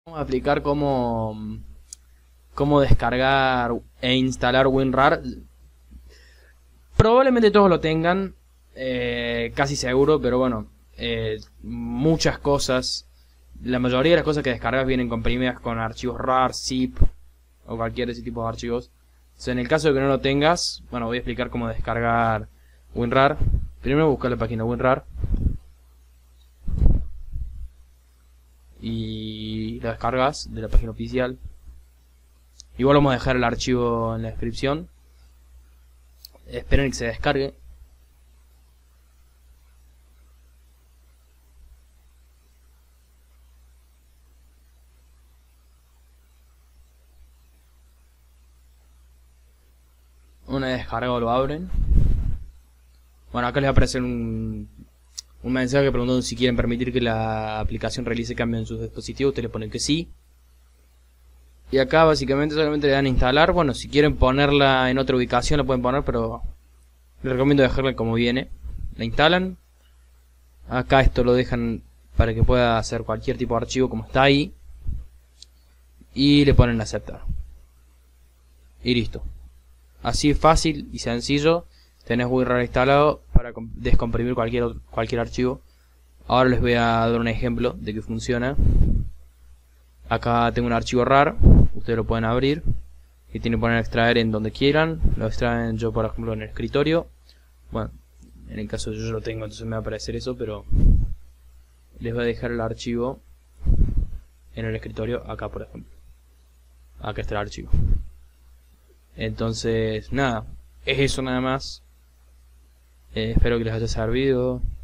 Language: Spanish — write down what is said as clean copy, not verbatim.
Vamos a explicar cómo descargar e instalar WinRAR. Probablemente todos lo tengan, casi seguro, pero bueno, muchas cosas, la mayoría de las cosas que descargas vienen comprimidas con archivos RAR, zip o cualquier de ese tipo de archivos. Entonces, en el caso de que no lo tengas, bueno, voy a explicar cómo descargar WinRAR. Primero buscar la página WinRAR y lo descargas de la página oficial. Igual vamos a dejar el archivo en la descripción. Esperen que se descargue. Una vez descargado lo abren. Bueno, acá les va a aparecer un mensaje preguntando si quieren permitir que la aplicación realice cambios en sus dispositivos. Ustedes le ponen que sí. Y acá básicamente solamente le dan a instalar. Bueno, si quieren ponerla en otra ubicación la pueden poner, pero les recomiendo dejarla como viene. La instalan. Acá esto lo dejan para que pueda hacer cualquier tipo de archivo como está ahí. Y le ponen aceptar. Y listo. Así fácil y sencillo. Tenés WinRAR instalado para descomprimir cualquier archivo. Ahora les voy a dar un ejemplo de que funciona. Acá tengo un archivo RAR. Ustedes lo pueden abrir y tienen que poner extraer en donde quieran. Lo extraen yo por ejemplo en el escritorio. Bueno, en el caso de yo lo tengo, entonces me va a aparecer eso, pero les voy a dejar el archivo en el escritorio acá por ejemplo. Acá está el archivo. Entonces nada, es eso nada más. Espero que les haya servido.